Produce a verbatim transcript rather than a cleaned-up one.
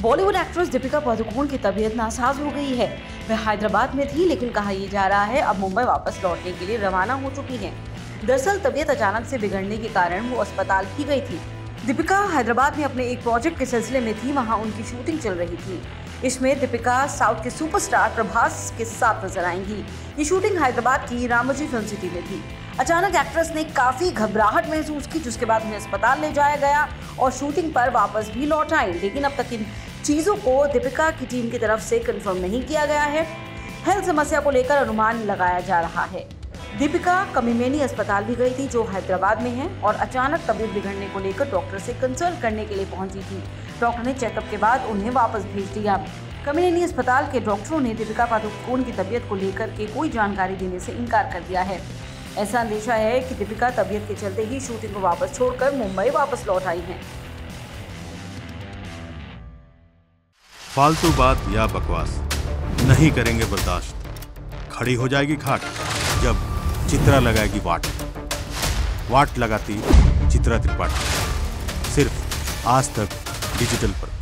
Bollywood actress Deepika Padukone की तबीयत NASA's हो गई है। वह हैदराबाद में थी, लेकिन कहा यह जा रहा है अब मुंबई वापस लौटने के लिए रवाना हो चुकी हैं। दरअसल तबीयत अचानक से बिगड़ने के कारण वो अस्पताल भी गई थी। दीपिका हैदराबाद में अपने एक प्रोजेक्ट के सिलसिले में थी, वहां उनकी शूटिंग चल रही थी। इसमें दीपिका साउथ के सुपरस्टार प्रभास के साथ नजर आएंगी। ये शूटिंग हैदराबाद की रामोजी फिल्म सिटी में थी। अचानक एक्ट्रेस ने काफी घबराहट महसूस की, जिसके बाद उन्हें अस्पताल ले जाया गया और शूटिंग पर वापस भी लौट आई। लेकिन अब तक इन चीजों को दीपिका की टीम की तरफ से कंफर्म नहीं किया गया है। हेल्थ समस्या को लेकर अनुमान लगाया जा रहा है। दीपिका कमिमेनी अस्पताल भी गई थी, जो हैदराबाद में है, और अचानक तबीयत बिगड़ने को लेकर डॉक्टर से कंसल्ट करने के लिए पहुंची थी। डॉक्टर ने चेकअप के बाद उन्हें वापस भेज दिया। कमिमेनी अस्पताल के डॉक्टरों ने दीपिका पादुकोण की तबीयत को लेकर के कोई जानकारी देने से इनकार कर दिया है। ऐसा अंदेशा है कि दीपिका तबीयत के चलते ही शूटिंग को वापस छोड़कर मुंबई वापस लौट आई हैं। फालतू बात या बकवास नहीं करेंगे बर्दाश्त। खड़ी हो जाएगी खाट जब चित्रा लगाएगी वाट। वाट लगाती चित्रा त्रिपाठी। सिर्फ आज तक डिजिटल पर।